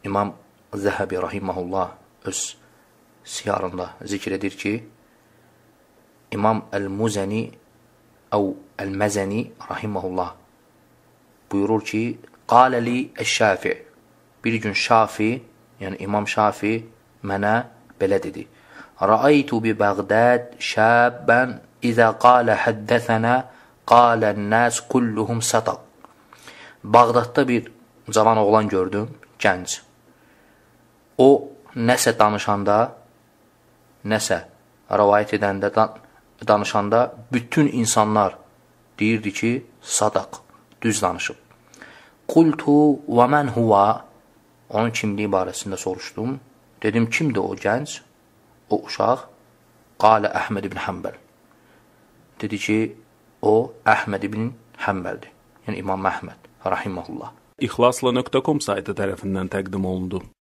İmam Zəhəbi rahiməhullah öz siyarında zikr edir ki, İmam Əl-Muzəni Əl-Məzəni rahiməhullah buyurur ki, qaləli Əş-Şafi, bir gün Şafi, yəni İmam Şafi mənə belə dedi, rəaytu bi Bəğdəd şəbbən izə qalə həddəsənə qalən-nəs kulluhum sadaq. Bağdadda bir cavan oğlan gördüm, gənc. O, nəsə danışanda, nəsə rəvayət edəndə, danışanda bütün insanlar deyirdi ki, sadaq, düz danışıb. Qultu və mən huva, onun kimliyi barəsində soruşdum. Dedim, kimdir o gənc, o uşaq? Qalə Əhməd ibn Həmbəl. Dedi ki, o Əhməd ibn Həmbəldir, yəni İmam Əhməd rahiməhullah. İxlasla.com saytı tərəfindən təqdim olundu.